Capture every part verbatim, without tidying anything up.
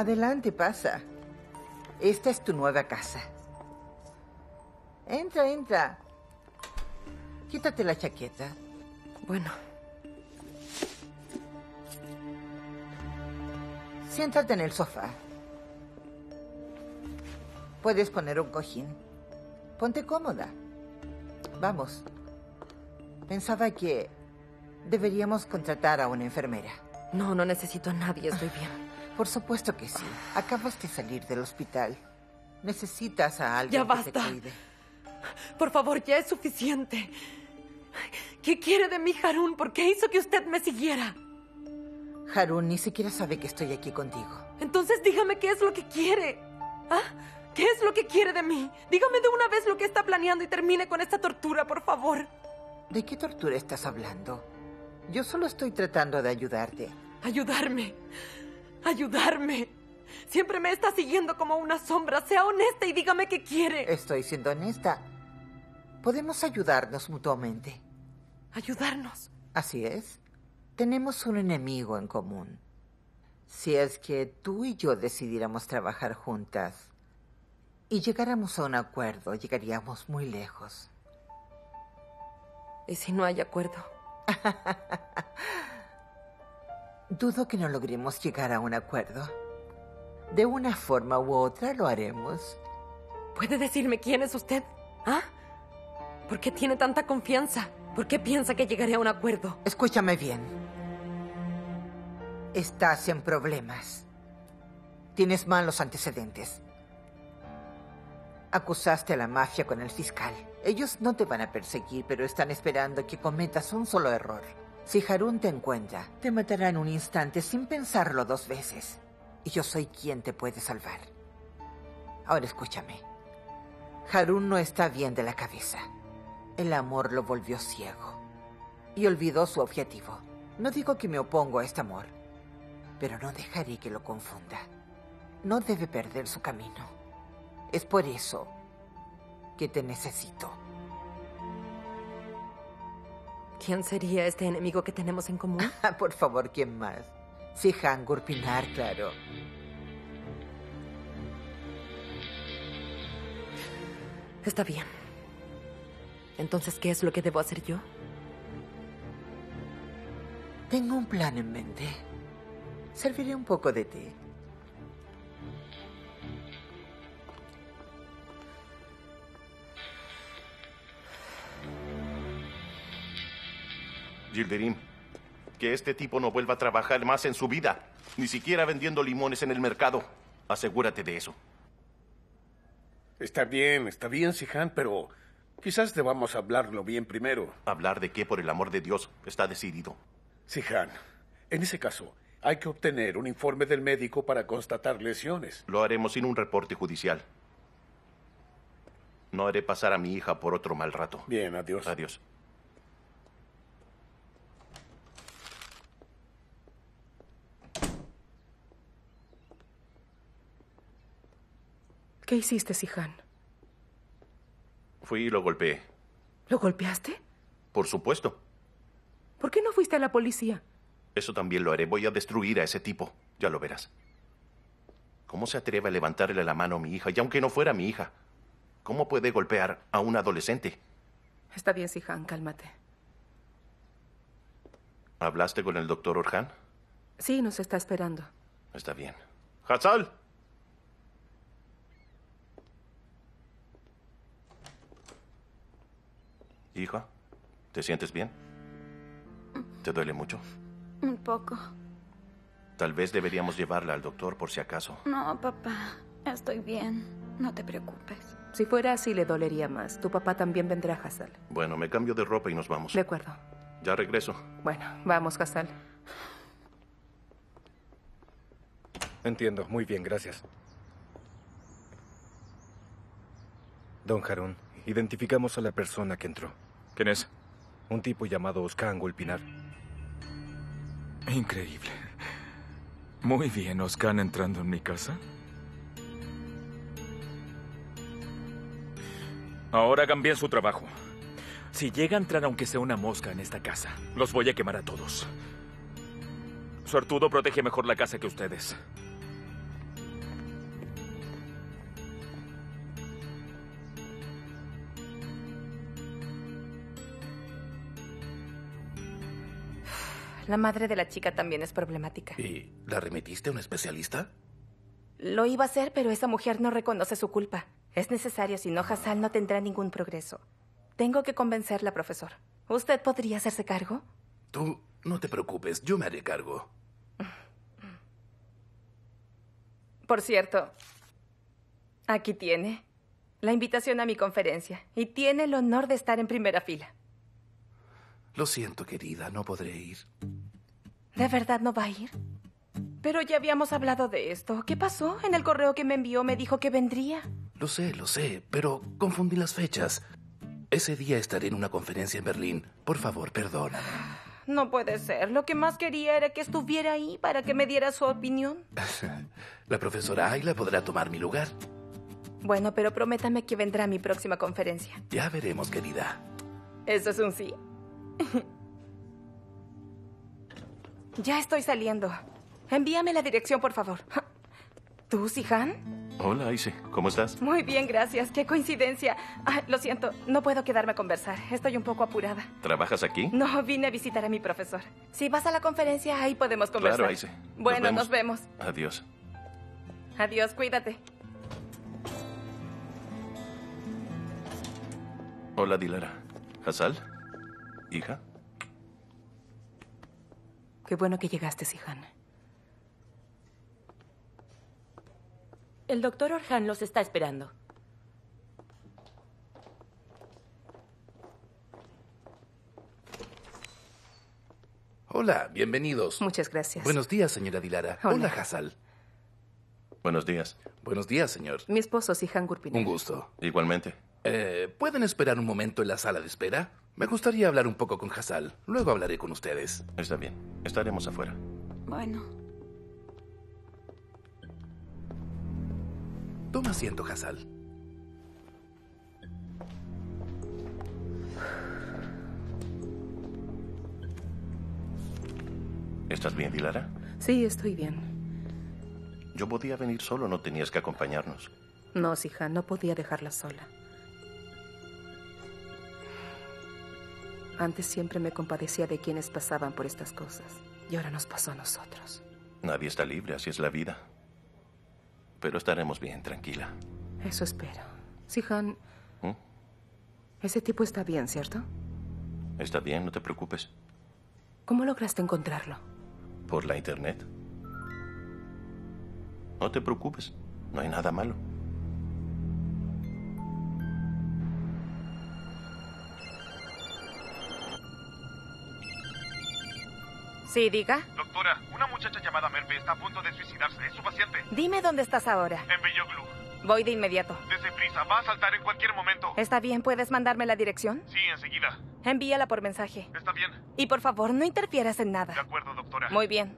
Adelante, pasa. Esta es tu nueva casa. Entra, entra. Quítate la chaqueta. Bueno. Siéntate en el sofá. Puedes poner un cojín. Ponte cómoda. Vamos. Pensaba que deberíamos contratar a una enfermera. No, no necesito a nadie, estoy bien. Por supuesto que sí. Acabas de salir del hospital. Necesitas a alguien ya basta. que te cuide. Por favor, ya es suficiente. ¿Qué quiere de mí, Harun? ¿Por qué hizo que usted me siguiera? Harun ni siquiera sabe que estoy aquí contigo. Entonces dígame qué es lo que quiere. ¿Ah? ¿Qué es lo que quiere de mí? Dígame de una vez lo que está planeando y termine con esta tortura, por favor. ¿De qué tortura estás hablando? Yo solo estoy tratando de ayudarte. ¿Ayudarme? ¿Ayudarme? Siempre me está siguiendo como una sombra. Sea honesta y dígame qué quiere. Estoy siendo honesta. Podemos ayudarnos mutuamente. ¿Ayudarnos? Así es. Tenemos un enemigo en común. Si es que tú y yo decidiéramos trabajar juntas y llegáramos a un acuerdo, llegaríamos muy lejos. ¿Y si no hay acuerdo? Dudo que no logremos llegar a un acuerdo. De una forma u otra lo haremos. ¿Puede decirme quién es usted? ¿Ah? ¿Por qué tiene tanta confianza? ¿Por qué piensa que llegaré a un acuerdo? Escúchame bien. Estás en problemas. Tienes malos antecedentes. Acusaste a la mafia con el fiscal. Ellos no te van a perseguir, pero están esperando que cometas un solo error. Si Harun te encuentra, te matará en un instante sin pensarlo dos veces. Y yo soy quien te puede salvar. Ahora escúchame. Harun no está bien de la cabeza. El amor lo volvió ciego. Y olvidó su objetivo. No digo que me opongo a este amor, pero no dejaré que lo confunda. No debe perder su camino. Es por eso que te necesito. ¿Quién sería este enemigo que tenemos en común? Por favor, ¿quién más? Sihan Gurpinar, claro. Está bien. Entonces, ¿qué es lo que debo hacer yo? Tengo un plan en mente. Serviré un poco de té. Yildirim, que este tipo no vuelva a trabajar más en su vida, ni siquiera vendiendo limones en el mercado. Asegúrate de eso. Está bien, está bien, Sihan, pero quizás debamos hablarlo bien primero. ¿Hablar de qué, por el amor de Dios? Está decidido. Sihan, en ese caso, hay que obtener un informe del médico para constatar lesiones. Lo haremos sin un reporte judicial. No haré pasar a mi hija por otro mal rato. Bien, adiós. Adiós. ¿Qué hiciste, Sihan? Fui y lo golpeé. ¿Lo golpeaste? Por supuesto. ¿Por qué no fuiste a la policía? Eso también lo haré. Voy a destruir a ese tipo. Ya lo verás. ¿Cómo se atreve a levantarle la mano a mi hija? Y aunque no fuera mi hija, ¿cómo puede golpear a un adolescente? Está bien, Sihan, cálmate. ¿Hablaste con el doctor Orhan? Sí, nos está esperando. Está bien. ¡Hassal! Hija, ¿te sientes bien? ¿Te duele mucho? Un poco. Tal vez deberíamos llevarla al doctor por si acaso. No, papá. Estoy bien. No te preocupes. Si fuera así, le dolería más. Tu papá también vendrá, Hassal. Bueno, me cambio de ropa y nos vamos. De acuerdo. Ya regreso. Bueno, vamos, Hassal. Entiendo. Muy bien, gracias. Don Harun, identificamos a la persona que entró. ¿Quién es? Un tipo llamado Oskan Gulpinar. Increíble. Muy bien, Oskan entrando en mi casa. Ahora hagan bien su trabajo. Si llega a entrar aunque sea una mosca en esta casa, los voy a quemar a todos. Suertudo protege mejor la casa que ustedes. La madre de la chica también es problemática. ¿Y la remitiste a un especialista? Lo iba a hacer, pero esa mujer no reconoce su culpa. Es necesario, si no, Hassal no tendrá ningún progreso. Tengo que convencerla, profesor. ¿Usted podría hacerse cargo? Tú no te preocupes, yo me haré cargo. Por cierto, aquí tiene la invitación a mi conferencia. Y tiene el honor de estar en primera fila. Lo siento, querida, no podré ir. ¿De verdad no va a ir? Pero ya habíamos hablado de esto. ¿Qué pasó? En el correo que me envió me dijo que vendría. Lo sé, lo sé, pero confundí las fechas. Ese día estaré en una conferencia en Berlín. Por favor, perdóname. No puede ser. Lo que más quería era que estuviera ahí para que me diera su opinión. La profesora Ayla podrá tomar mi lugar. Bueno, pero prométame que vendrá a mi próxima conferencia. Ya veremos, querida. ¿Eso es un sí? Ya estoy saliendo. Envíame la dirección, por favor. ¿Tú, Sihan? Hola, Aise. ¿Cómo estás? Muy bien, gracias. Qué coincidencia. Ah, lo siento, no puedo quedarme a conversar. Estoy un poco apurada. ¿Trabajas aquí? No, vine a visitar a mi profesor. Si vas a la conferencia, ahí podemos conversar. Claro, Aise. Bueno, nos vemos. nos vemos. Adiós. Adiós, cuídate. Hola, Dilara. ¿Hassal? ¿Hija? Qué bueno que llegaste, Sihan. El doctor Orhan los está esperando. Hola, bienvenidos. Muchas gracias. Buenos días, señora Dilara. Hola, Hola Hassal. Buenos días. Buenos días, señor. Mi esposo, Sihan Gurpiner. Un gusto. Igualmente. Eh, ¿Pueden esperar un momento en la sala de espera? Me gustaría hablar un poco con Hassal. Luego hablaré con ustedes. Está bien. Estaremos afuera. Bueno. Toma asiento, Hassal. ¿Estás bien, Dilara? Sí, estoy bien. Yo podía venir solo, no tenías que acompañarnos. No, Sihan, no podía dejarla sola. Antes siempre me compadecía de quienes pasaban por estas cosas. Y ahora nos pasó a nosotros. Nadie está libre, así es la vida. Pero estaremos bien, tranquila. Eso espero. Sihan, ¿Mm? ese tipo está bien, ¿cierto? Está bien, no te preocupes. ¿Cómo lograste encontrarlo? ¿Por la internet? No te preocupes, no hay nada malo. Sí, diga. Doctora, una muchacha llamada Merve está a punto de suicidarse. ¿Es su paciente? Dime dónde estás ahora. En Belloglu. Voy de inmediato. Dese prisa, va a saltar en cualquier momento. ¿Está bien? ¿Puedes mandarme la dirección? Sí, enseguida. Envíala por mensaje. Está bien. Y por favor, no interfieras en nada. De acuerdo, doctora. Muy bien.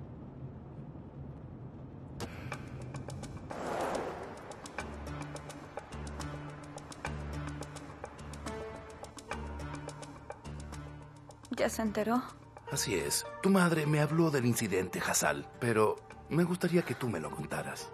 ¿Ya se enteró? Así es. Tu madre me habló del incidente, Hassal, pero me gustaría que tú me lo contaras.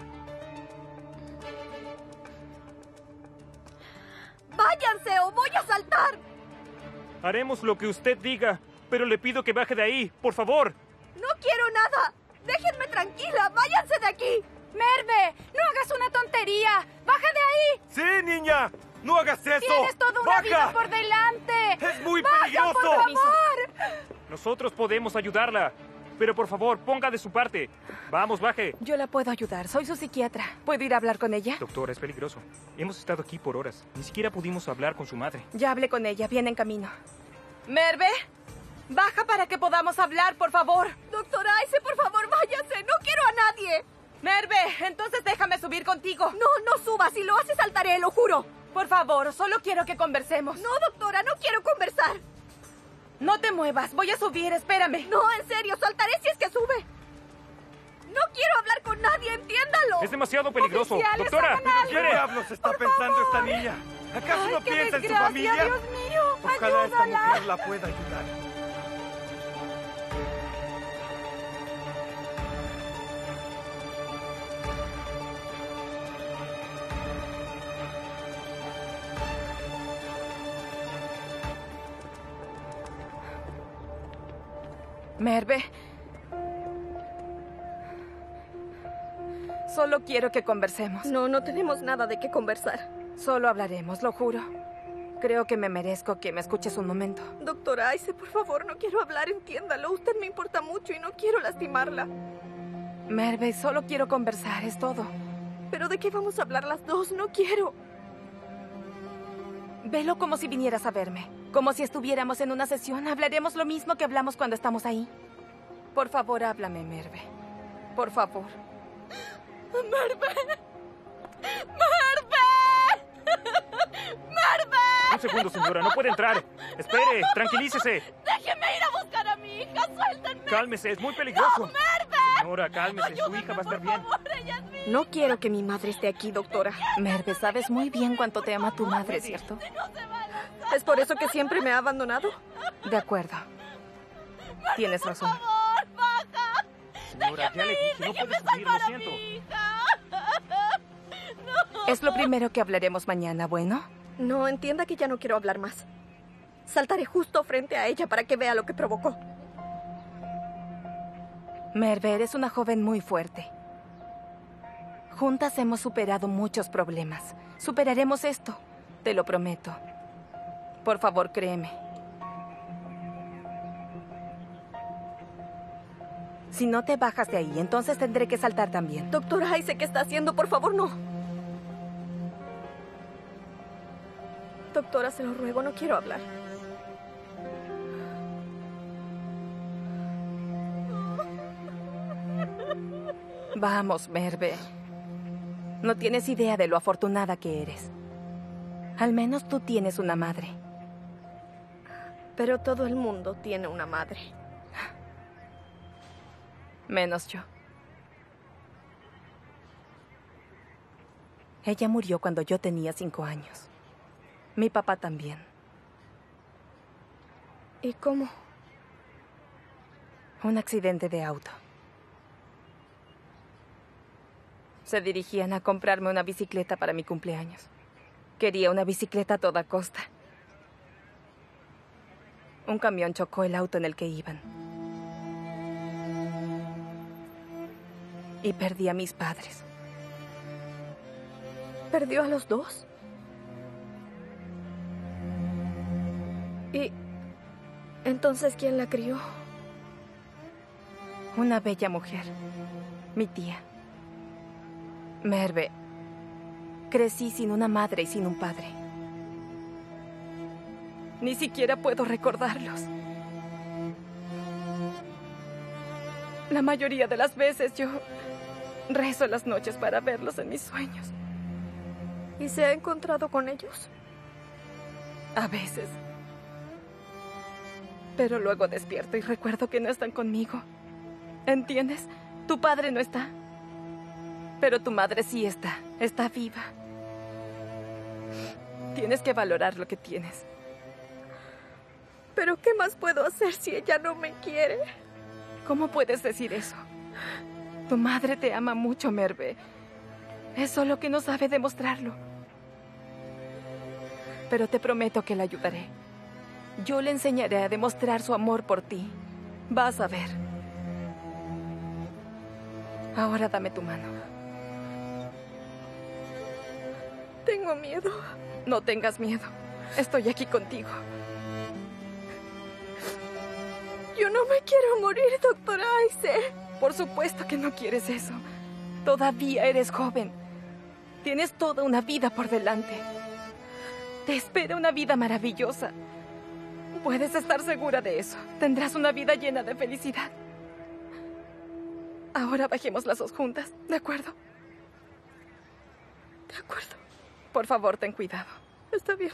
¡Váyanse o voy a saltar! Haremos lo que usted diga, pero le pido que baje de ahí, por favor. ¡No quiero nada! ¡Déjenme tranquila! ¡Váyanse de aquí! ¡Merve! ¡No hagas una tontería! ¡Baja de ahí! ¡Sí, niña! ¡No hagas eso! ¡Tienes toda una ¡Baja! vida por delante! ¡Es muy ¡Baja, peligroso! por favor! Nosotros podemos ayudarla. Pero por favor, ponga de su parte. Vamos, baje. Yo la puedo ayudar. Soy su psiquiatra. ¿Puedo ir a hablar con ella? Doctora, es peligroso. Hemos estado aquí por horas. Ni siquiera pudimos hablar con su madre. Ya hablé con ella. Viene en camino. Merve, baja para que podamos hablar, por favor. Doctora Aise, por favor, váyase. No quiero a nadie. Merve, entonces déjame subir contigo. No, no subas. Si lo haces, saltaré, lo juro. Por favor, solo quiero que conversemos. No, doctora, no quiero conversar. No te muevas, voy a subir, espérame. No, en serio, saltaré si es que sube. No quiero hablar con nadie, entiéndalo. Es demasiado peligroso. Oficiales, Doctora, hagan algo. ¿Qué diablos está Por pensando favor. esta niña? ¿Acaso Ay, no qué piensa en su desgracia, familia? Dios mío, Ojalá esta ayúdala. mujer la pueda ayudar. Merve. Solo quiero que conversemos. No, no tenemos nada de qué conversar. Solo hablaremos, lo juro. Creo que me merezco que me escuches un momento. Doctora Aice, por favor, no quiero hablar, entiéndalo. Usted me importa mucho y no quiero lastimarla. Merve, solo quiero conversar, es todo. ¿Pero de qué vamos a hablar las dos? No quiero. Velo como si vinieras a verme. Como si estuviéramos en una sesión. Hablaremos lo mismo que hablamos cuando estamos ahí. Por favor, háblame, Merve. Por favor. ¡Merve! ¡Merve! ¡Merve! Un segundo, señora, no puede entrar. Espere, tranquilícese. ¡Déjeme ir a buscar a mi hija! ¡Suéltenme! Cálmese, es muy peligroso. ¡No, Merve! Señora, cálmese, su hija va a estar bien. Por favor, ella es mi hija. No quiero que mi madre esté aquí, doctora. Merve, sabes muy bien cuánto te ama tu madre, ¿cierto? ¿Es por eso que siempre me ha abandonado? De acuerdo. Tienes razón. Por favor, baja. Señora, ya le dije, no puede subir, lo siento. No. Es lo primero que hablaremos mañana, ¿bueno? No, entienda que ya no quiero hablar más. Saltaré justo frente a ella para que vea lo que provocó. Merve, eres una joven muy fuerte. Juntas hemos superado muchos problemas. Superaremos esto, te lo prometo. Por favor, créeme. Si no te bajas de ahí, entonces tendré que saltar también. Doctora Aice, ¿qué está haciendo? Por favor, no. Doctora, se lo ruego, no quiero hablar. Vamos, Merve. No tienes idea de lo afortunada que eres. Al menos tú tienes una madre. Pero todo el mundo tiene una madre. Menos yo. Ella murió cuando yo tenía cinco años. Mi papá también. ¿Y cómo? Un accidente de auto. Se dirigían a comprarme una bicicleta para mi cumpleaños. Quería una bicicleta a toda costa. Un camión chocó el auto en el que iban. Y perdí a mis padres. ¿Perdió a los dos? ¿Y entonces quién la crió? Una bella mujer. Mi tía. Merve. Crecí sin una madre y sin un padre. Ni siquiera puedo recordarlos. La mayoría de las veces yo rezo las noches para verlos en mis sueños. ¿Y se ha encontrado con ellos? A veces. Pero luego despierto y recuerdo que no están conmigo. ¿Entiendes? Tu padre no está. Pero tu madre sí está. Está viva. Tienes que valorar lo que tienes. ¿Pero qué más puedo hacer si ella no me quiere? ¿Cómo puedes decir eso? Tu madre te ama mucho, Merve. Es solo que no sabe demostrarlo. Pero te prometo que la ayudaré. Yo le enseñaré a demostrar su amor por ti. Vas a ver. Ahora dame tu mano. Tengo miedo. No tengas miedo. Estoy aquí contigo. Yo no me quiero morir, doctora Aice. Por supuesto que no quieres eso. Todavía eres joven. Tienes toda una vida por delante. Te espera una vida maravillosa. Puedes estar segura de eso. Tendrás una vida llena de felicidad. Ahora bajemos las dos juntas, ¿de acuerdo? De acuerdo. Por favor, ten cuidado. Está bien.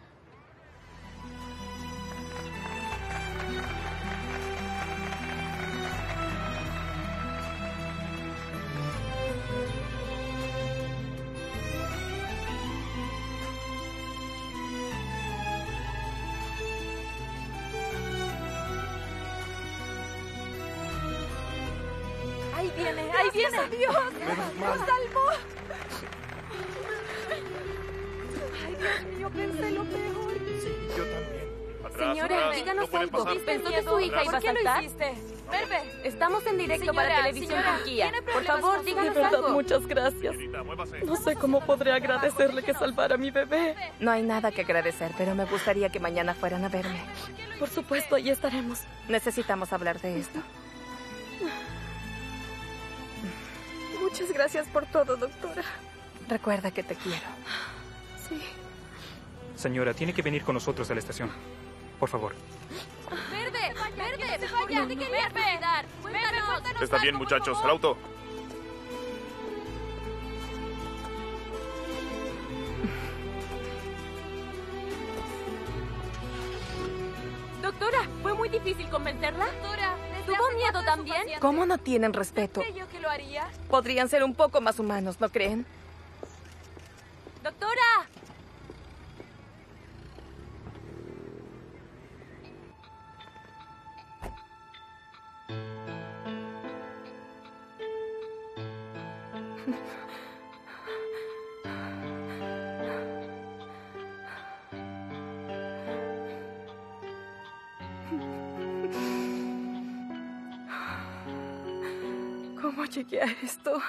Ahí viene, ahí viene. Dios, nos salvó. Ay, Dios mío, pensé lo peor. Sí, yo también. Atrás, Señora, atrás. díganos No pueden algo. pasar. ¿Pensó que su hija iba a ¿Por qué lo saltar? hiciste? Merve. Estamos en directo Señora, para Televisión señora, Turquía. ¿tiene Por problemas favor, con su díganos De verdad, algo. muchas gracias. No sé cómo podré agradecerle que salvara a mi bebé. No hay nada que agradecer, pero me gustaría que mañana fueran a verme. Por supuesto, ahí estaremos. Necesitamos hablar de esto. Muchas gracias por todo, doctora. Recuerda que te quiero. Sí. Señora, tiene que venir con nosotros a la estación. Por favor. Merve, Merve, vaya, ¿qué querías olvidar? Cuéntanos. Está bien, muchachos. Al auto. Doctora, ¿fue muy difícil convencerla? Doctora, ¿tuvo miedo también? ¿Cómo no tienen respeto? ¿Creyó que lo haría? Podrían ser un poco más humanos, ¿no creen? ¡Doctora! ¿Cómo llegué a esto?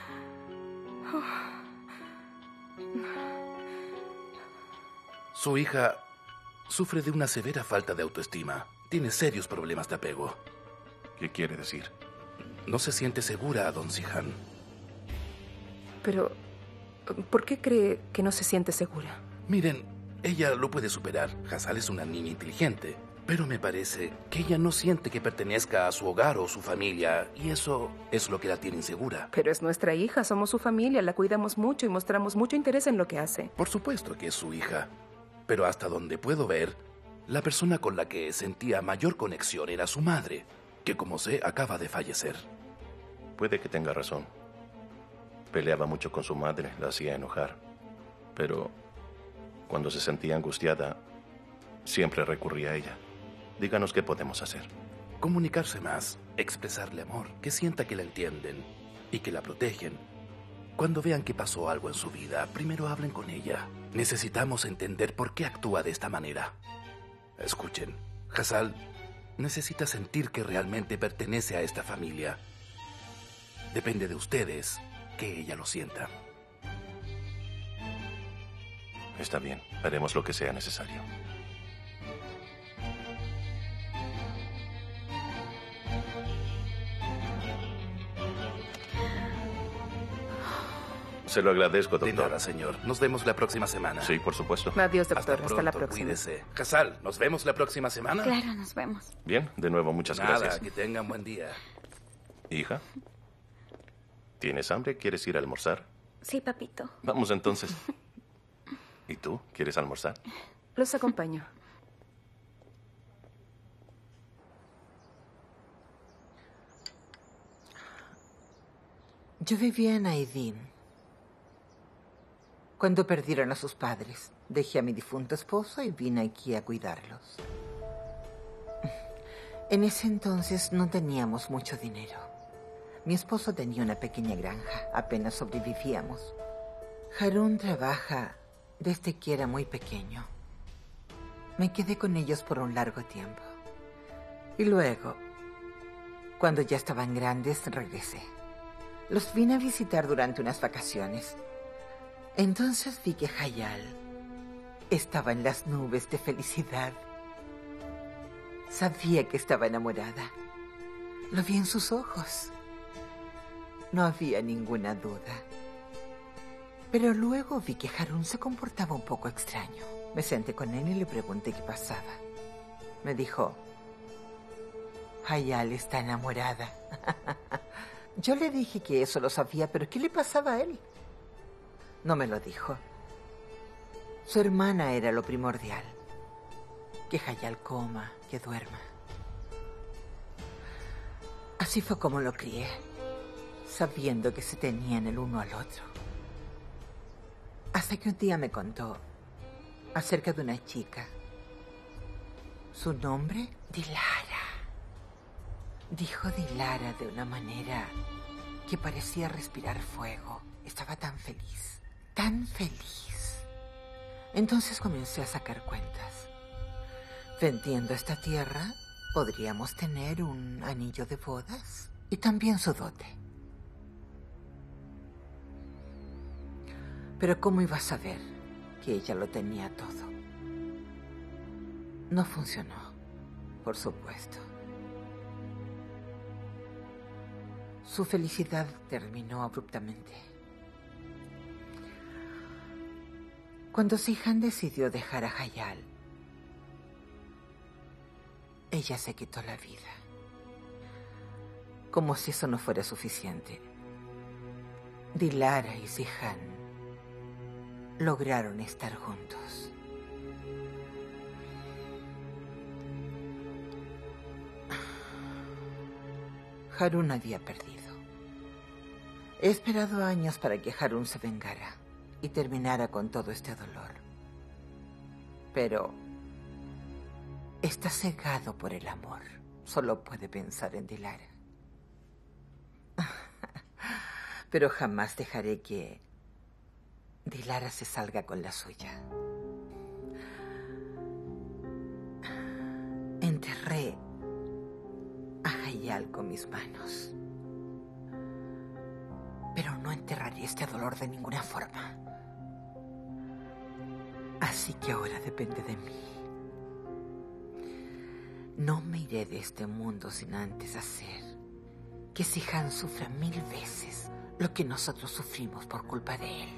Su hija sufre de una severa falta de autoestima. Tiene serios problemas de apego. ¿Qué quiere decir? No se siente segura, don Sihan. Pero, ¿por qué cree que no se siente segura? Miren, ella lo puede superar. Hazal es una niña inteligente. Pero me parece que ella no siente que pertenezca a su hogar o su familia. Y eso es lo que la tiene insegura. Pero es nuestra hija, somos su familia, la cuidamos mucho y mostramos mucho interés en lo que hace. Por supuesto que es su hija. Pero hasta donde puedo ver, la persona con la que sentía mayor conexión era su madre, que como sé, acaba de fallecer. Puede que tenga razón. Peleaba mucho con su madre, la hacía enojar. Pero cuando se sentía angustiada, siempre recurría a ella. Díganos qué podemos hacer. Comunicarse más, expresarle amor, que sienta que la entienden y que la protegen. Cuando vean que pasó algo en su vida, primero hablen con ella. Necesitamos entender por qué actúa de esta manera. Escuchen, Hazal necesita sentir que realmente pertenece a esta familia. Depende de ustedes que ella lo sienta. Está bien, haremos lo que sea necesario. Se lo agradezco, doctor. De nada, señor. Nos vemos la próxima semana. Sí, por supuesto. Adiós, doctor. Hasta, Hasta la pronto, próxima. Cuídese. Hazal, ¿nos vemos la próxima semana? Claro, nos vemos. Bien, de nuevo, muchas Nada, gracias. que tengan buen día. Hija, ¿tienes hambre? ¿Quieres ir a almorzar? Sí, papito. Vamos entonces. ¿Y tú? ¿Quieres almorzar? Los acompaño. Yo vivía en Aydin. Cuando perdieron a sus padres, dejé a mi difunto esposo y vine aquí a cuidarlos. En ese entonces no teníamos mucho dinero. Mi esposo tenía una pequeña granja, apenas sobrevivíamos. Harun trabaja desde que era muy pequeño. Me quedé con ellos por un largo tiempo. Y luego, cuando ya estaban grandes, regresé. Los vine a visitar durante unas vacaciones. Entonces vi que Hayal estaba en las nubes de felicidad. Sabía que estaba enamorada. Lo vi en sus ojos. No había ninguna duda. Pero luego vi que Harun se comportaba un poco extraño. Me senté con él y le pregunté qué pasaba. Me dijo, Hayal está enamorada. Yo le dije que eso lo sabía, pero ¿qué le pasaba a él? No me lo dijo. Su hermana era lo primordial. Que Hayal coma, que duerma. Así fue como lo crié, sabiendo que se tenían el uno al otro. Hasta que un día me contó acerca de una chica. Su nombre, Dilara. Dijo Dilara de una manera que parecía respirar fuego. Estaba tan feliz, tan feliz. Entonces comencé a sacar cuentas. Vendiendo esta tierra, podríamos tener un anillo de bodas y también su dote. Pero ¿cómo iba a saber que ella lo tenía todo? No funcionó, por supuesto. Su felicidad terminó abruptamente. Cuando Zihan decidió dejar a Hayal, ella se quitó la vida. Como si eso no fuera suficiente, Dilara y Zihan lograron estar juntos. Harun había perdido. He esperado años para que Harun se vengara y terminara con todo este dolor. Pero está cegado por el amor. Solo puede pensar en Dilara. Pero jamás dejaré que Dilara se salga con la suya. Enterré a Hayal con mis manos. Pero no enterraré este dolor de ninguna forma. Así que ahora depende de mí. No me iré de este mundo sin antes hacer que Zihan sufra mil veces lo que nosotros sufrimos por culpa de él.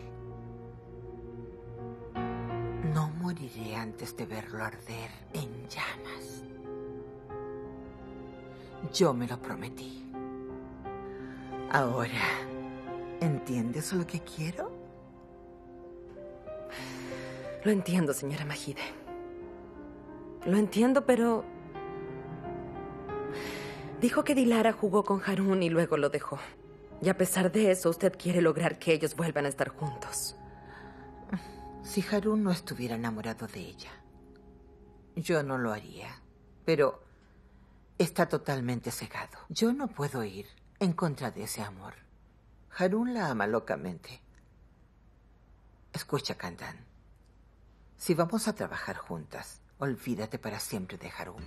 No moriré antes de verlo arder en llamas. Yo me lo prometí. Ahora, ¿entiendes lo que quiero? Lo entiendo, señora Majide. Lo entiendo, pero... Dijo que Dilara jugó con Harun y luego lo dejó. Y a pesar de eso, usted quiere lograr que ellos vuelvan a estar juntos. Si Harun no estuviera enamorado de ella, yo no lo haría. Pero está totalmente cegado. Yo no puedo ir en contra de ese amor. Harun la ama locamente. Escucha, Candan. Si vamos a trabajar juntas, olvídate para siempre de Harun.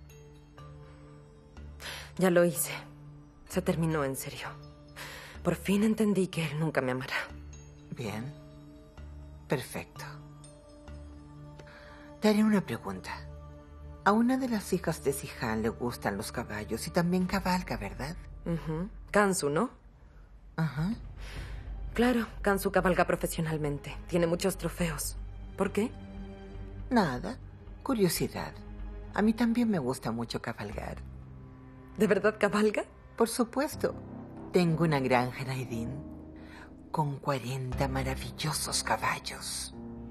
Ya lo hice. Se terminó en serio. Por fin entendí que él nunca me amará. Bien. Perfecto. Te haré una pregunta. A una de las hijas de Zihan le gustan los caballos y también cabalga, ¿verdad? Uh-huh. Kansu, ¿no? Ajá. Uh-huh. Claro, Kansu cabalga profesionalmente. Tiene muchos trofeos. ¿Por qué? Nada. Curiosidad. A mí también me gusta mucho cabalgar. ¿De verdad cabalga? Por supuesto. Tengo una granja en Aydin con cuarenta maravillosos caballos.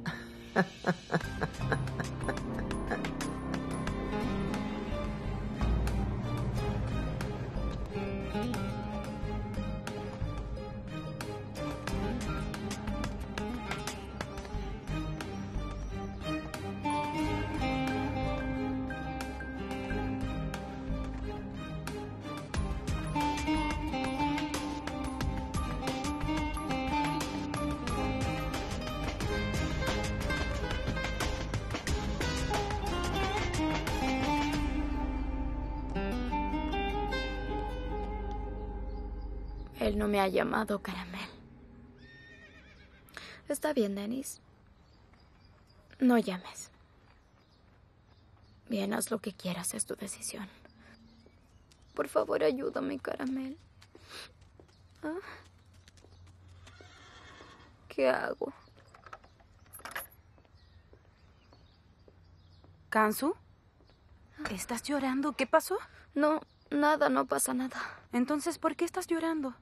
Él no me ha llamado, Caramel. Está bien, Dennis. No llames. Bien, haz lo que quieras, es tu decisión. Por favor, ayúdame, Caramel. ¿Ah? ¿Qué hago? ¿Kansu? ¿Estás llorando? ¿Qué pasó? No, nada, no pasa nada. Entonces, ¿por qué estás llorando?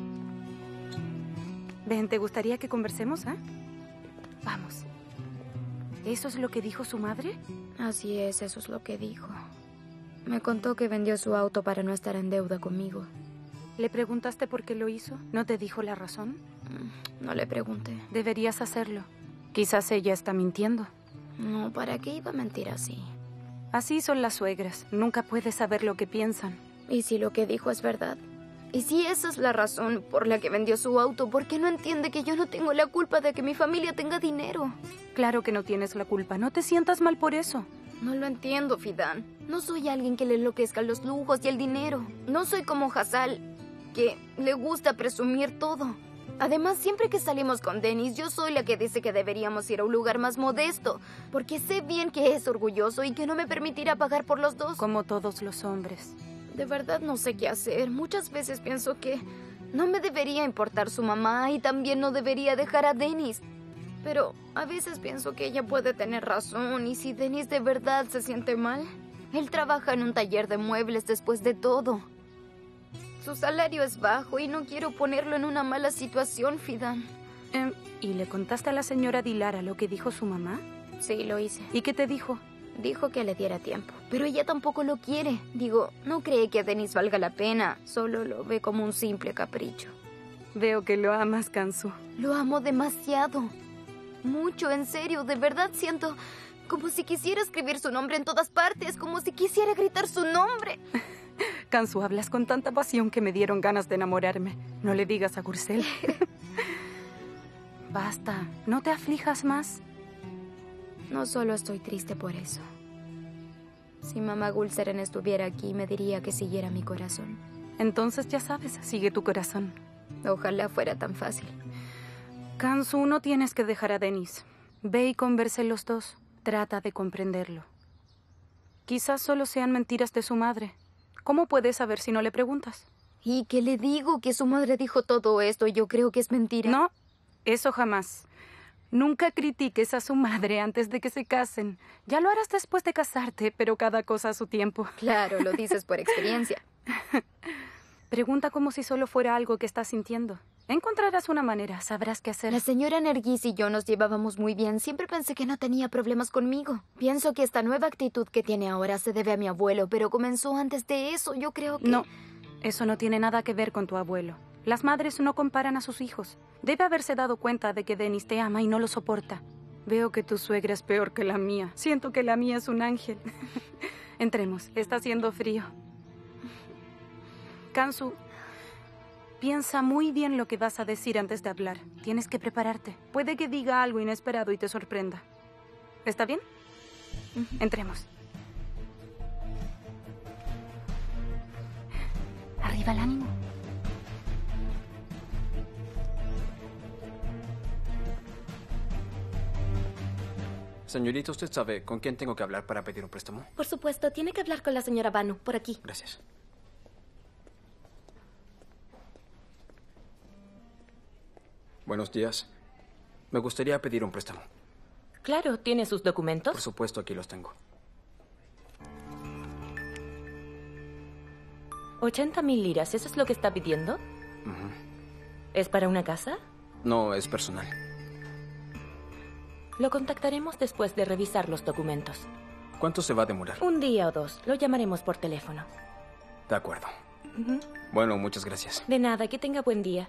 Ven, ¿te gustaría que conversemos, eh? Vamos. ¿Eso es lo que dijo su madre? Así es, eso es lo que dijo. Me contó que vendió su auto para no estar en deuda conmigo. ¿Le preguntaste por qué lo hizo? ¿No te dijo la razón? No le pregunté. Deberías hacerlo. Quizás ella está mintiendo. No, ¿para qué iba a mentir así? Así son las suegras. Nunca puedes saber lo que piensan. ¿Y si lo que dijo es verdad? ¿Y si esa es la razón por la que vendió su auto? ¿Por qué no entiende que yo no tengo la culpa de que mi familia tenga dinero? Claro que no tienes la culpa. No te sientas mal por eso. No lo entiendo, Fidan. No soy alguien que le enloquezca los lujos y el dinero. No soy como Hazal, que le gusta presumir todo. Además, siempre que salimos con Dennis, yo soy la que dice que deberíamos ir a un lugar más modesto, porque sé bien que es orgulloso y que no me permitirá pagar por los dos. Como todos los hombres. De verdad no sé qué hacer. Muchas veces pienso que no me debería importar su mamá y también no debería dejar a Dennis. Pero a veces pienso que ella puede tener razón, y si Dennis de verdad se siente mal, él trabaja en un taller de muebles después de todo. Su salario es bajo y no quiero ponerlo en una mala situación, Fidan. Eh, ¿Y le contaste a la señora Dilara lo que dijo su mamá? Sí, lo hice. ¿Y qué te dijo? Dijo que le diera tiempo, pero ella tampoco lo quiere. Digo, no cree que Dennis valga la pena, solo lo ve como un simple capricho. Veo que lo amas, Kansu. Lo amo demasiado. Mucho, en serio, de verdad siento como si quisiera escribir su nombre en todas partes, como si quisiera gritar su nombre. Kansu, hablas con tanta pasión que me dieron ganas de enamorarme. No le digas a Gursel. Basta, no te aflijas más. No solo estoy triste por eso. Si mamá Gulseren estuviera aquí, me diría que siguiera mi corazón. Entonces ya sabes, sigue tu corazón. Ojalá fuera tan fácil. Kansu, no tienes que dejar a Dennis. Ve y conversen los dos. Trata de comprenderlo. Quizás solo sean mentiras de su madre. ¿Cómo puedes saber si no le preguntas? ¿Y qué le digo? Que su madre dijo todo esto y yo creo que es mentira. No, eso jamás. Nunca critiques a su madre antes de que se casen. Ya lo harás después de casarte, pero cada cosa a su tiempo. Claro, lo dices por experiencia. Pregunta como si solo fuera algo que estás sintiendo. Encontrarás una manera, sabrás qué hacer. La señora Nergis y yo nos llevábamos muy bien. Siempre pensé que no tenía problemas conmigo. Pienso que esta nueva actitud que tiene ahora se debe a mi abuelo, pero comenzó antes de eso. Yo creo que... No, eso no tiene nada que ver con tu abuelo. Las madres no comparan a sus hijos. Debe haberse dado cuenta de que Dennis te ama y no lo soporta. Veo que tu suegra es peor que la mía. Siento que la mía es un ángel. Entremos, está haciendo frío. Kansu, piensa muy bien lo que vas a decir antes de hablar. Tienes que prepararte. Puede que diga algo inesperado y te sorprenda. ¿Está bien? Uh-huh. Entremos. Arriba el ánimo. Señorita, ¿usted sabe con quién tengo que hablar para pedir un préstamo? Por supuesto, tiene que hablar con la señora Banu, por aquí. Gracias. Buenos días. Me gustaría pedir un préstamo. Claro, ¿tiene sus documentos? Por supuesto, aquí los tengo. ochenta mil liras, ¿eso es lo que está pidiendo? Uh-huh. ¿Es para una casa? No, es personal. Lo contactaremos después de revisar los documentos. ¿Cuánto se va a demorar? Un día o dos. Lo llamaremos por teléfono. De acuerdo. Uh-huh. Bueno, muchas gracias. De nada, que tenga buen día.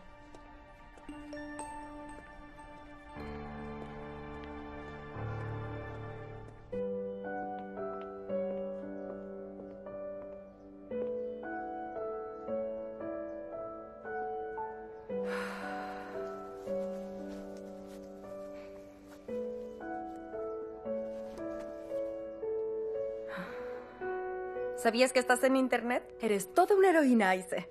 ¿Sabías que estás en internet? Eres toda una heroína, Aise.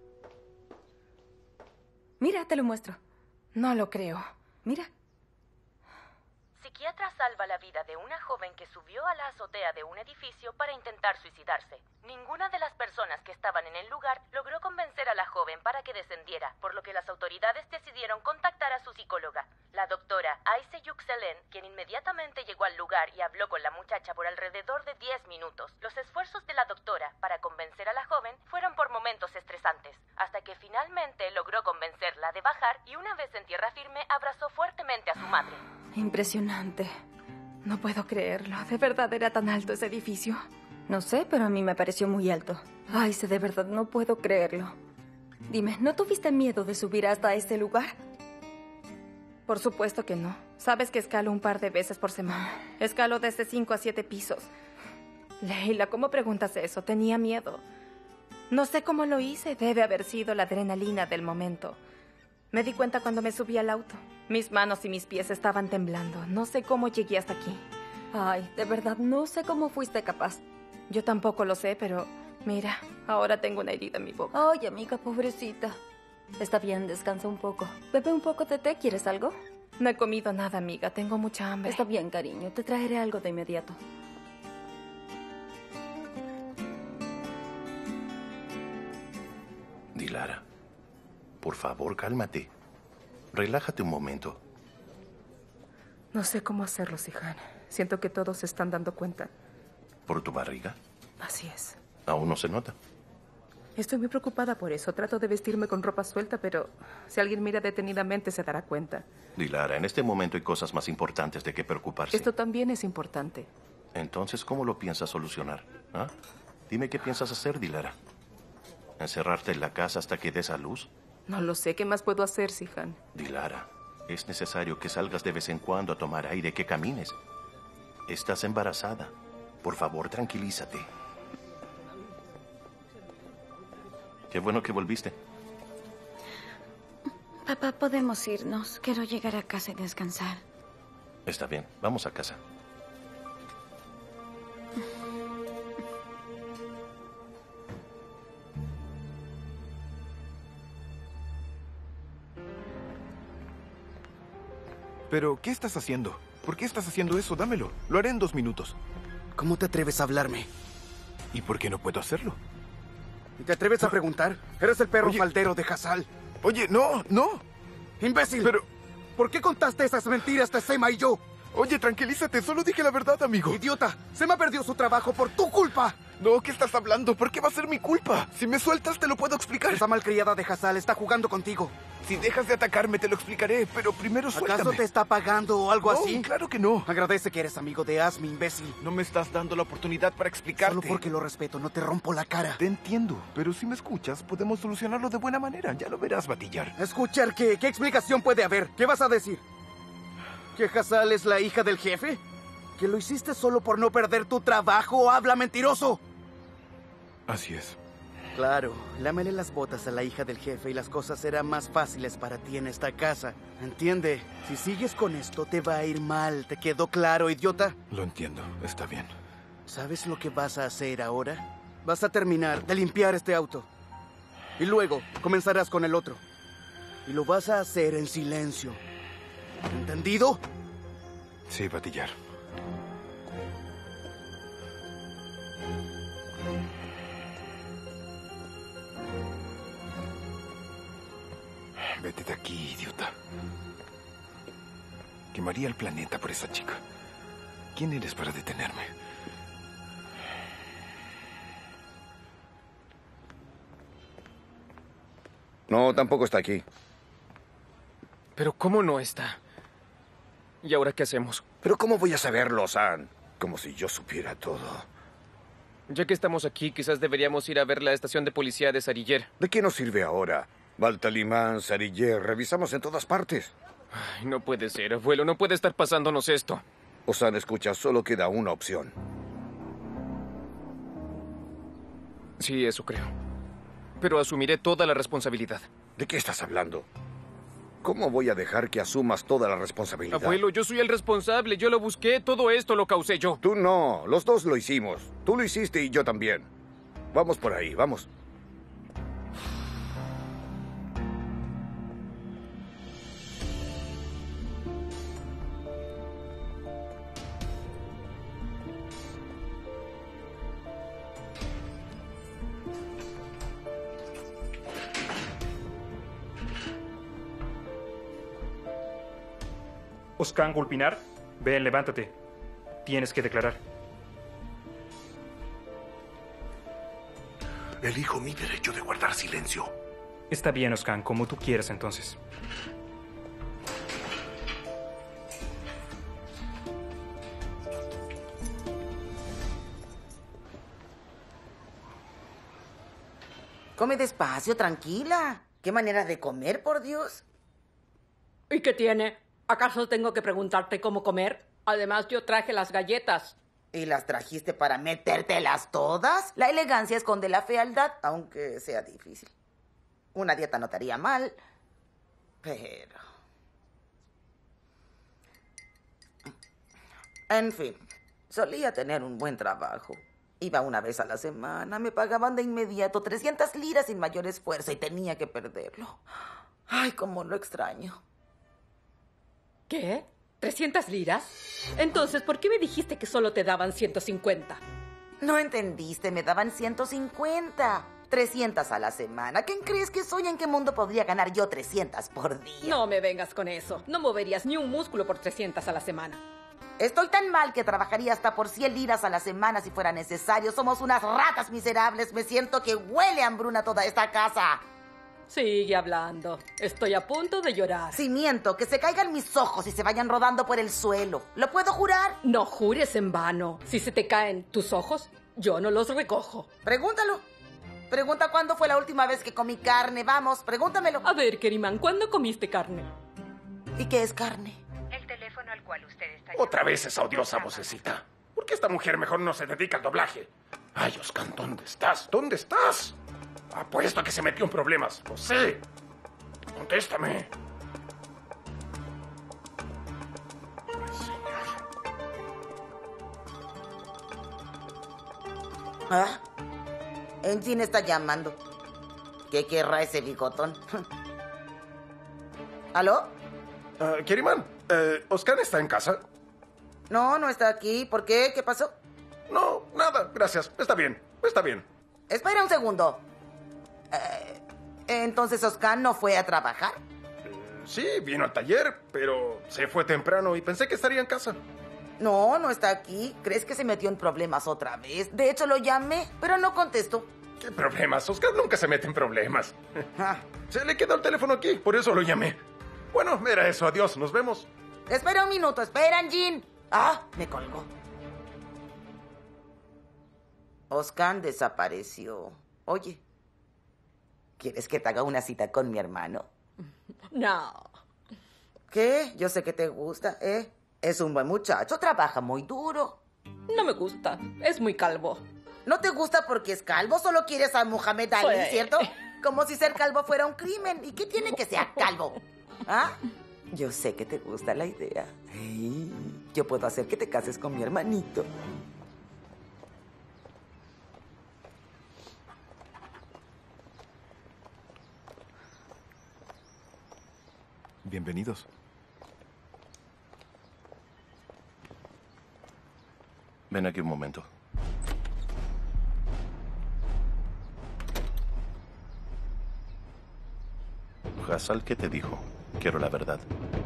Mira, te lo muestro. No lo creo. Mira. Psiquiatra salva la vida de una joven que subió a la azotea de un edificio para intentar suicidarse. Ninguna de las personas que estaban en el lugar logró convencer a la joven para que descendiera, por lo que las autoridades decidieron contactar a su psicóloga, la doctora Aise Yükselen, quien inmediatamente llegó al lugar y habló con la muchacha por alrededor de diez minutos. Los esfuerzos de la doctora para convencer a la joven fueron por momentos estresantes, hasta que finalmente logró convencerla de bajar y una vez en tierra firme abrazó fuertemente a su madre. Impresionante. No puedo creerlo. ¿De verdad era tan alto ese edificio? No sé, pero a mí me pareció muy alto. Ay, sí, de verdad no puedo creerlo. Dime, ¿no tuviste miedo de subir hasta este lugar? Por supuesto que no. Sabes que escalo un par de veces por semana. Escalo desde cinco a siete pisos. Leila, ¿cómo preguntas eso? Tenía miedo. No sé cómo lo hice. Debe haber sido la adrenalina del momento. Me di cuenta cuando me subí al auto. Mis manos y mis pies estaban temblando. No sé cómo llegué hasta aquí. Ay, de verdad, no sé cómo fuiste capaz. Yo tampoco lo sé, pero mira, ahora tengo una herida en mi boca. Ay, amiga, pobrecita. Está bien, descansa un poco. Bebe un poco de té, ¿quieres algo? No he comido nada, amiga. Tengo mucha hambre. Está bien, cariño. Te traeré algo de inmediato. Dilara, por favor, cálmate. Relájate un momento. No sé cómo hacerlo, Sihan. Siento que todos se están dando cuenta. ¿Por tu barriga? Así es. Aún no se nota. Estoy muy preocupada por eso. Trato de vestirme con ropa suelta, pero si alguien mira detenidamente se dará cuenta. Dilara, en este momento hay cosas más importantes de qué preocuparse. Esto también es importante. Entonces, ¿cómo lo piensas solucionar? ¿Ah? Dime qué piensas hacer, Dilara. ¿Encerrarte en la casa hasta que des a luz? No lo sé. ¿Qué más puedo hacer, Sihan? Dilara, es necesario que salgas de vez en cuando a tomar aire, que camines. Estás embarazada. Por favor, tranquilízate. Qué bueno que volviste. Papá, podemos irnos. Quiero llegar a casa y descansar. Está bien, vamos a casa. Pero, ¿qué estás haciendo? ¿Por qué estás haciendo eso? Dámelo. Lo haré en dos minutos. ¿Cómo te atreves a hablarme? ¿Y por qué no puedo hacerlo? ¿Y te atreves a preguntar? Eres el perro Oye, faldero de Hazal. Oye, no, no. ¡Imbécil! Pero... ¿por qué contaste esas mentiras de Sema y yo? Oye, tranquilízate. Solo dije la verdad, amigo. ¡Idiota! Sema perdió su trabajo por tu culpa. No, ¿qué estás hablando? ¿Por qué va a ser mi culpa? Si me sueltas, te lo puedo explicar. Esa malcriada de Hazal está jugando contigo. Si dejas de atacarme, te lo explicaré, pero primero suéltame. ¿Acaso te está pagando o algo no, así? Claro que no. Agradece que eres amigo de Asmi, imbécil. No me estás dando la oportunidad para explicarte. Solo porque lo respeto, no te rompo la cara. Te entiendo, pero si me escuchas, podemos solucionarlo de buena manera. Ya lo verás, Batillar. ¿Escuchar qué? ¿Qué explicación puede haber? ¿Qué vas a decir? ¿Que Hazal es la hija del jefe? ¿Que lo hiciste solo por no perder tu trabajo? ¡Habla, mentiroso! Así es. Claro, lámele las botas a la hija del jefe y las cosas serán más fáciles para ti en esta casa. ¿Entiende? Si sigues con esto, te va a ir mal. ¿Te quedó claro, idiota? Lo entiendo. Está bien. ¿Sabes lo que vas a hacer ahora? Vas a terminar de limpiar este auto. Y luego comenzarás con el otro. Y lo vas a hacer en silencio. ¿Entendido? Sí, Batillar. Vete de aquí, idiota. Quemaría el planeta por esa chica. ¿Quién eres para detenerme? No, tampoco está aquí. ¿Pero cómo no está? ¿Y ahora qué hacemos? ¿Pero cómo voy a saberlo, San? Como si yo supiera todo. Ya que estamos aquí, quizás deberíamos ir a ver la estación de policía de Sariller. ¿De qué nos sirve ahora? Baltalimán, Sariller, revisamos en todas partes. Ay, no puede ser, abuelo, no puede estar pasándonos esto. Osan, escucha, solo queda una opción. Sí, eso creo. Pero asumiré toda la responsabilidad. ¿De qué estás hablando? ¿Cómo voy a dejar que asumas toda la responsabilidad? Abuelo, yo soy el responsable, yo lo busqué, todo esto lo causé yo. Tú no, los dos lo hicimos. Tú lo hiciste y yo también. Vamos por ahí, vamos. Oskan Gulpinar, ven, levántate. Tienes que declarar. Elijo mi derecho de guardar silencio. Está bien, Oskan, como tú quieras entonces. Come despacio, tranquila. ¿Qué manera de comer, por Dios? ¿Y qué tiene? ¿Acaso tengo que preguntarte cómo comer? Además, yo traje las galletas. ¿Y las trajiste para metértelas todas? La elegancia esconde la fealdad, aunque sea difícil. Una dieta no estaría mal, pero... En fin, Solía tener un buen trabajo. Iba una vez a la semana, me pagaban de inmediato trescientas liras sin mayor esfuerzo y tenía que perderlo. Ay, cómo lo extraño. ¿Qué? ¿trescientas liras? Entonces, ¿por qué me dijiste que solo te daban ciento cincuenta? No entendiste, me daban ciento cincuenta. trescientas a la semana. ¿Quién crees que soy? ¿En qué mundo podría ganar yo trescientas por día? No me vengas con eso. No moverías ni un músculo por trescientas a la semana. Estoy tan mal que trabajaría hasta por cien liras a la semana si fuera necesario. Somos unas ratas miserables. Me siento que huele a hambruna toda esta casa. Sigue hablando. Estoy a punto de llorar. Si miento, que se caigan mis ojos y se vayan rodando por el suelo. ¿Lo puedo jurar? No jures en vano. Si se te caen tus ojos, yo no los recojo. Pregúntalo. Pregunta cuándo fue la última vez que comí carne. Vamos, pregúntamelo. A ver, Keriman, ¿cuándo comiste carne? ¿Y qué es carne? El teléfono al cual usted está Otra vez esa odiosa vocecita. ¿Por qué esta mujer mejor no se dedica al doblaje? Ay, Oscar, ¿dónde estás? ¿Dónde estás? Apuesto a que se metió en problemas. Lo sé. Contéstame. ¿Ah? Engine está llamando. ¿Qué querrá ese bigotón? ¿Aló? Uh, Keriman, uh, ¿Oscar está en casa? No, no está aquí. ¿Por qué? ¿Qué pasó? No, nada, gracias. Está bien, está bien. Espera un segundo. Eh, ¿Entonces Oscar no fue a trabajar? Uh, sí, vino al taller, pero se fue temprano y pensé que estaría en casa. No, no está aquí. ¿Crees que se metió en problemas otra vez? De hecho, lo llamé, pero no contestó. ¿Qué problemas? Oscar nunca se mete en problemas. Ah. Se le quedó el teléfono aquí, por eso lo llamé. Bueno, era eso. Adiós, nos vemos. Espera un minuto, espera, Jean. Ah, me colgó. Oscar desapareció. Oye, ¿quieres que te haga una cita con mi hermano? No. ¿Qué? Yo sé que te gusta, ¿eh? Es un buen muchacho, trabaja muy duro. No me gusta, es muy calvo. ¿No te gusta porque es calvo? Solo quieres a Muhammad Ali, Sí. ¿cierto? Como si ser calvo fuera un crimen. ¿Y qué tiene que ser calvo? ¿Ah? Yo sé que te gusta la idea. Hey, yo puedo hacer que te cases con mi hermanito. Bienvenidos. Ven aquí un momento. Hassal, ¿qué te dijo? Quiero la verdad.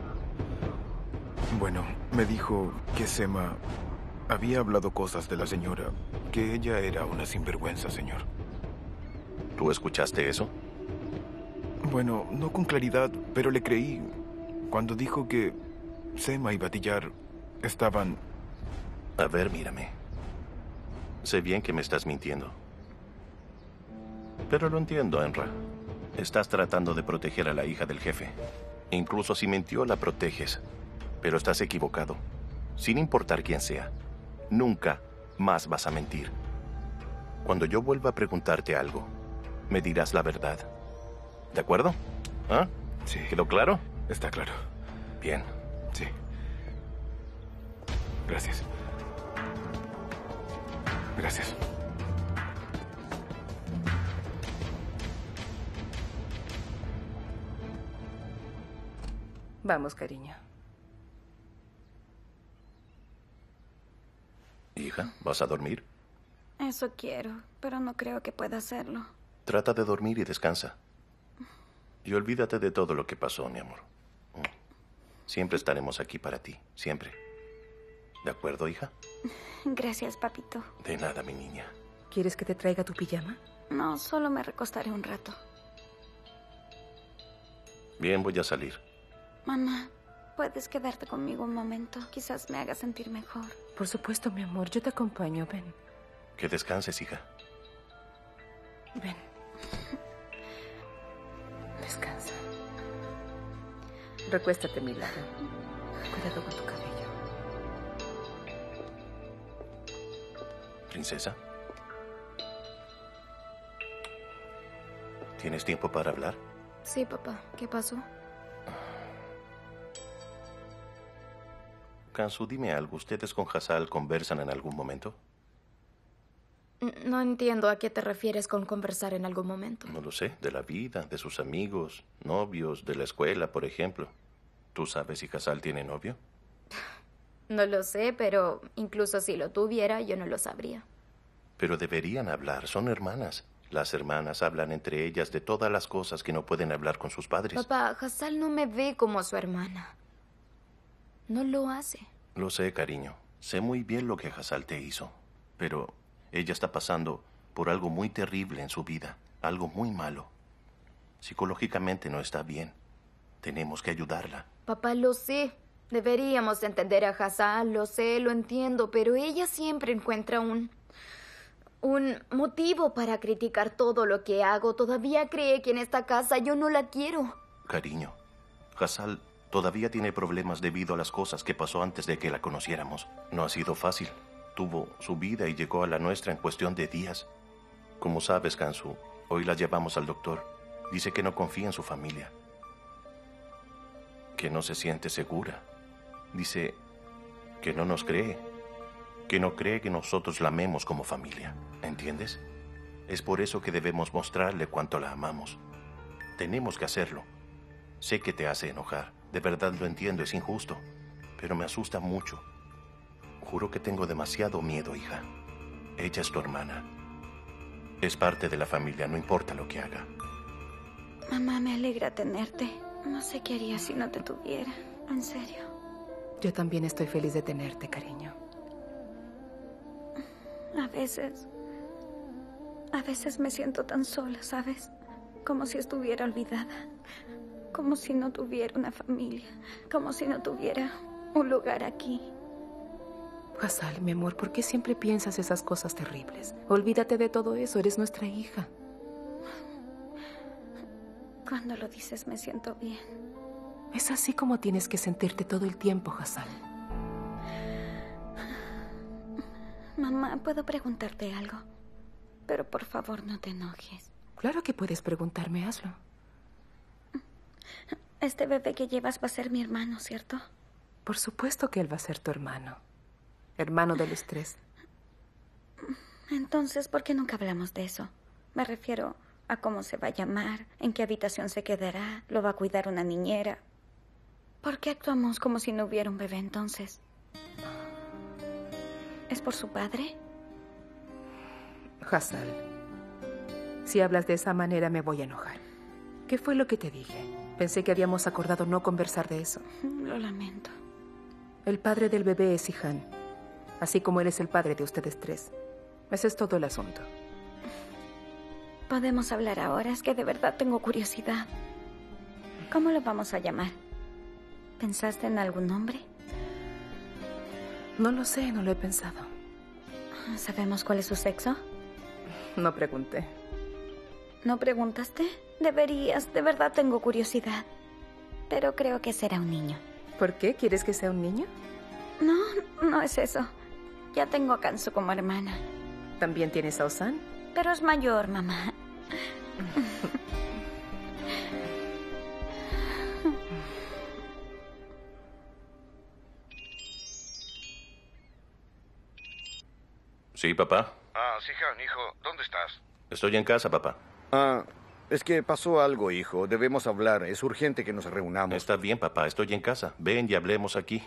Bueno, me dijo que Sema había hablado cosas de la señora, que ella era una sinvergüenza, señor. ¿Tú escuchaste eso? Bueno, no con claridad, pero le creí. Cuando dijo que Sema y Batillar estaban... A ver, mírame. Sé bien que me estás mintiendo. Pero lo entiendo, Enra. Estás tratando de proteger a la hija del jefe. Incluso si mintió, la proteges. Pero estás equivocado. Sin importar quién sea, nunca más vas a mentir. Cuando yo vuelva a preguntarte algo, me dirás la verdad. ¿De acuerdo? ¿Ah? Sí. ¿Quedó claro? Está claro. Bien. Sí. Gracias. Gracias. Vamos, cariño. Hija, ¿vas a dormir? Eso quiero, pero no creo que pueda hacerlo. Trata de dormir y descansa. Y olvídate de todo lo que pasó, mi amor. Siempre estaremos aquí para ti, siempre. ¿De acuerdo, hija? Gracias, papito. De nada, mi niña. ¿Quieres que te traiga tu pijama? No, solo me recostaré un rato. Bien, voy a salir. Mamá, ¿puedes quedarte conmigo un momento? Quizás me haga sentir mejor. Por supuesto, mi amor. Yo te acompaño. Ven. Que descanses, hija. Ven. Descansa. Recuéstate a mi lado. Cuidado con tu cabello. Princesa. ¿Tienes tiempo para hablar? Sí, papá. ¿Qué pasó? Kansu, dime algo. ¿Ustedes con Hasal conversan en algún momento? No entiendo a qué te refieres con conversar en algún momento. No lo sé. De la vida, de sus amigos, novios, de la escuela, por ejemplo. ¿Tú sabes si Hasal tiene novio? No lo sé, pero incluso si lo tuviera, yo no lo sabría. Pero deberían hablar. Son hermanas. Las hermanas hablan entre ellas de todas las cosas que no pueden hablar con sus padres. Papá, Hasal no me ve como su hermana. No lo hace. Lo sé, cariño. Sé muy bien lo que Hasal te hizo. Pero ella está pasando por algo muy terrible en su vida. Algo muy malo. Psicológicamente no está bien. Tenemos que ayudarla. Papá, lo sé. Deberíamos entender a Hasal, lo sé, lo entiendo, pero ella siempre encuentra un... un motivo para criticar todo lo que hago. Todavía cree que en esta casa yo no la quiero. Cariño, Hasal todavía tiene problemas debido a las cosas que pasó antes de que la conociéramos. No ha sido fácil. Tuvo su vida y llegó a la nuestra en cuestión de días. Como sabes, Kansu, hoy la llevamos al doctor. Dice que no confía en su familia. Que no se siente segura. Dice que no nos cree. Que no cree que nosotros la amemos como familia. ¿Entiendes? Es por eso que debemos mostrarle cuánto la amamos. Tenemos que hacerlo. Sé que te hace enojar. De verdad lo entiendo, es injusto. Pero me asusta mucho. Juro que tengo demasiado miedo, hija. Ella es tu hermana. Es parte de la familia, no importa lo que haga. Mamá, me alegra tenerte. No sé qué haría si no te tuviera. En serio. Yo también estoy feliz de tenerte, cariño. A veces... A veces me siento tan sola, ¿sabes? Como si estuviera olvidada. Como si no tuviera una familia. Como si no tuviera un lugar aquí. Hasal, mi amor, ¿por qué siempre piensas esas cosas terribles? Olvídate de todo eso, eres nuestra hija. Cuando lo dices me siento bien. Es así como tienes que sentirte todo el tiempo, Hasal. Mamá, ¿puedo preguntarte algo? Pero por favor no te enojes. Claro que puedes preguntarme, hazlo. Este bebé que llevas va a ser mi hermano, ¿cierto? Por supuesto que él va a ser tu hermano. Hermano de los tres. Entonces, ¿por qué nunca hablamos de eso? Me refiero a cómo se va a llamar, en qué habitación se quedará, lo va a cuidar una niñera. ¿Por qué actuamos como si no hubiera un bebé entonces? ¿Es por su padre? Hasal, si hablas de esa manera me voy a enojar. ¿Qué fue lo que te dije? Pensé que habíamos acordado no conversar de eso. Lo lamento. El padre del bebé es Ihan, así como él es el padre de ustedes tres. Ese es todo el asunto. ¿Podemos hablar ahora? Es que de verdad tengo curiosidad. ¿Cómo lo vamos a llamar? ¿Pensaste en algún nombre? No lo sé, no lo he pensado. ¿Sabemos cuál es su sexo? No pregunté. ¿No preguntaste? Deberías, de verdad tengo curiosidad. Pero creo que será un niño. ¿Por qué? ¿Quieres que sea un niño? No, no es eso. Ya tengo a Kansu como hermana. ¿También tienes a Osan? Pero es mayor, mamá. Sí, papá. Ah, Sihan, hijo, ¿dónde estás? Estoy en casa, papá. Ah, es que pasó algo, hijo. Debemos hablar. Es urgente que nos reunamos. Está bien, papá. Estoy en casa. Ven y hablemos aquí.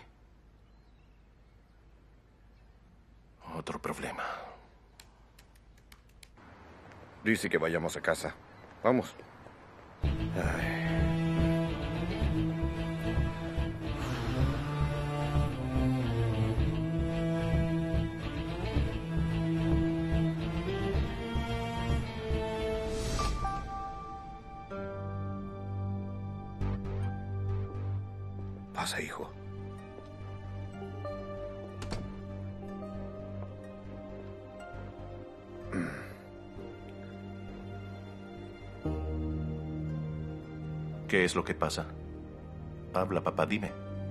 Otro problema. Dice que vayamos a casa. Vamos. Ay. Pasa, hijo. ¿Qué es lo que pasa? Habla, papá, dime.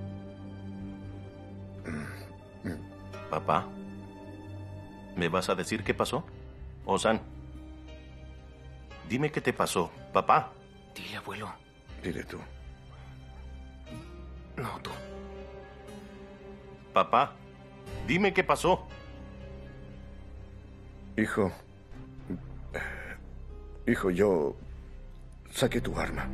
Papá, ¿me vas a decir qué pasó? Osan, dime qué te pasó, papá. Dile, abuelo. Dile tú. No, tú. Papá, dime qué pasó. Hijo. Hijo, yo saqué tu arma.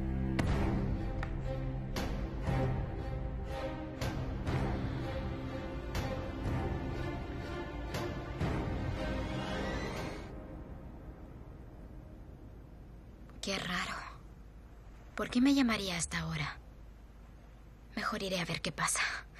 Qué raro. ¿Por qué me llamaría hasta ahora? Mejor iré a ver qué pasa.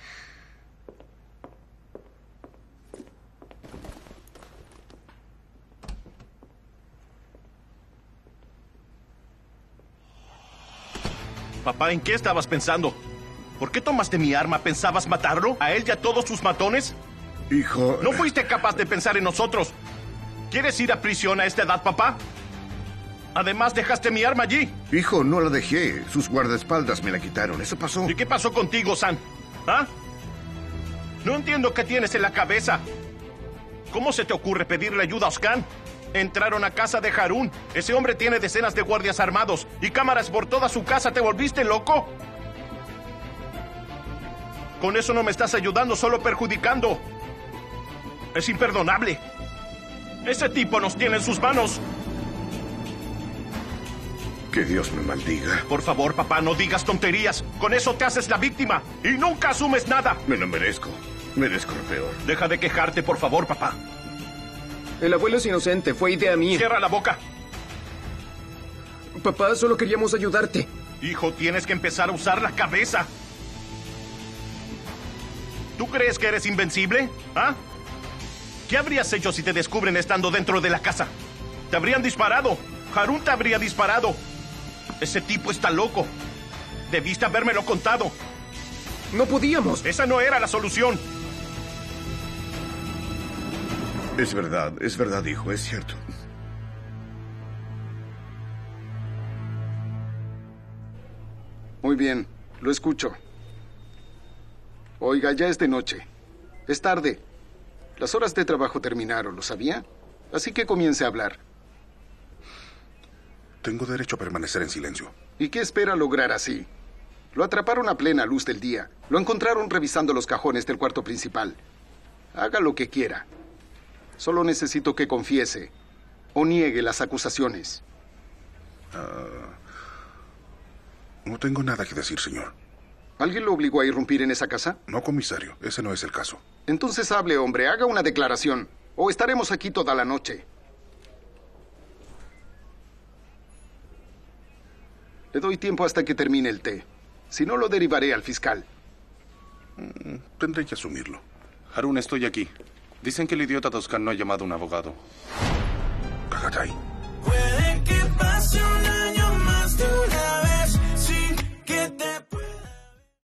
Papá, ¿en qué estabas pensando? ¿Por qué tomaste mi arma? ¿Pensabas matarlo? ¿A él y a todos sus matones? Hijo... ¿No fuiste capaz de pensar en nosotros? ¿Quieres ir a prisión a esta edad, papá? Además, dejaste mi arma allí. Hijo, no la dejé. Sus guardaespaldas me la quitaron. Eso pasó. ¿Y qué pasó contigo, San? ¿Ah? No entiendo qué tienes en la cabeza. ¿Cómo se te ocurre pedirle ayuda a Oscan? Entraron a casa de Harun. Ese hombre tiene decenas de guardias armados y cámaras por toda su casa. ¿Te volviste loco? Con eso no me estás ayudando, solo perjudicando. Es imperdonable. Ese tipo nos tiene en sus manos. Que Dios me maldiga. Por favor, papá, no digas tonterías. Con eso te haces la víctima y nunca asumes nada. Me lo merezco. Merezco lo peor. Deja de quejarte, por favor, papá. El abuelo es inocente. Fue idea mía. Cierra la boca. Papá, solo queríamos ayudarte. Hijo, tienes que empezar a usar la cabeza. ¿Tú crees que eres invencible? ¿Ah? ¿Qué habrías hecho si te descubren estando dentro de la casa? Te habrían disparado. Harun te habría disparado. Ese tipo está loco. Debiste habérmelo contado. No podíamos. Esa no era la solución. Es verdad, es verdad, hijo, es cierto. Muy bien, lo escucho. Oiga, ya es de noche. Es tarde. Las horas de trabajo terminaron, ¿lo sabía? Así que comience a hablar. Tengo derecho a permanecer en silencio. ¿Y qué espera lograr así? Lo atraparon a plena luz del día. Lo encontraron revisando los cajones del cuarto principal. Haga lo que quiera. Solo necesito que confiese o niegue las acusaciones. Uh, no tengo nada que decir, señor. ¿Alguien lo obligó a irrumpir en esa casa? No, comisario. Ese no es el caso. Entonces hable, hombre. Haga una declaración. O estaremos aquí toda la noche. Le doy tiempo hasta que termine el té. Si no, lo derivaré al fiscal. Mm, tendré que asumirlo. Harun, estoy aquí. Dicen que el idiota de Oscan no ha llamado a un abogado. Cagatay.